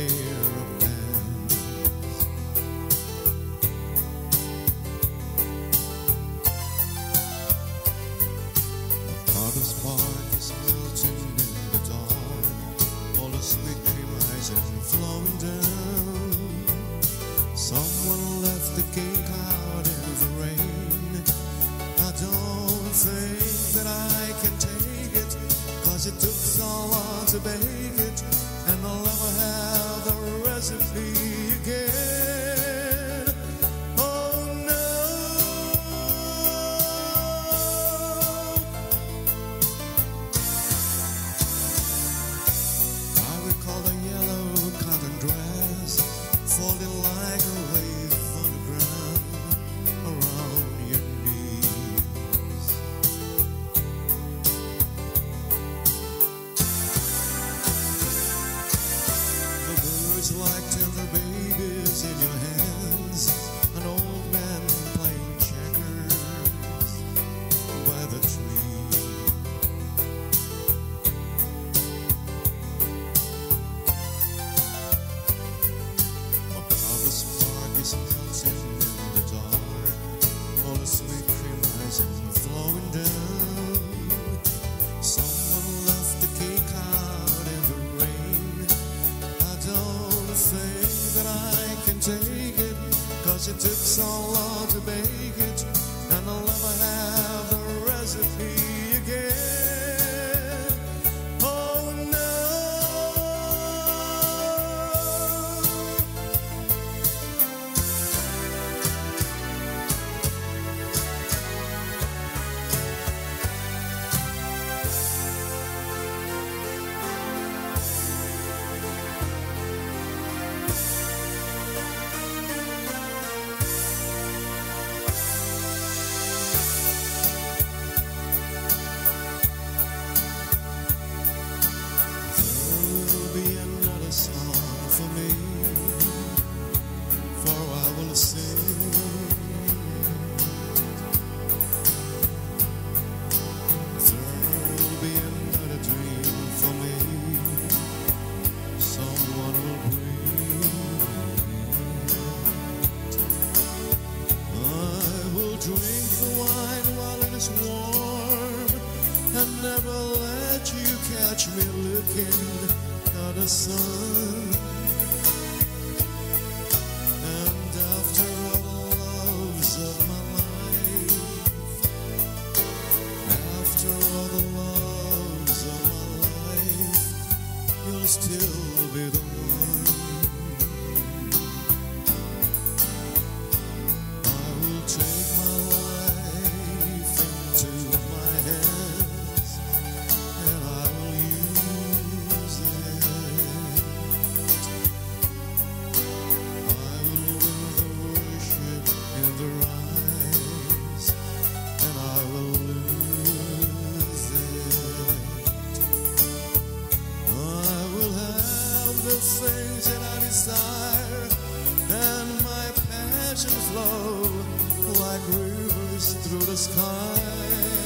pair of pants. MacArthur Park is melting in the dark, all the sweet cream rising, flowing down. Someone left the cake out in the rain. I don't think that I can take it, 'cause it took so long to bake it, and I'll never have the recipe again. Oh no. I recall the yellow cotton dress folding like a wave on the ground around your knees. The birds like tender babies in your hands, an old man playing checkers by the tree. MacArthur Park is melting in the dark, all the sweet cream rising, flowing down. Someone left the cake out in the rain. I don't think that I can take it, 'cause it took so long to bake it, and I'll never have the recipe again. Oh no. There'll be another song for me, for I will sing. There'll be another dream for me, someone will bring. I will drink the wine while it is warm, and never let you catch me looking at the sun. And after all the loves of my life, after all the loves of my life, you'll still be the one. I will take my life into my hands, and I will use it. I will win the worship in their eyes, and I will lose it. I will have the things that I desire, and my passion flow like rivers through the sky.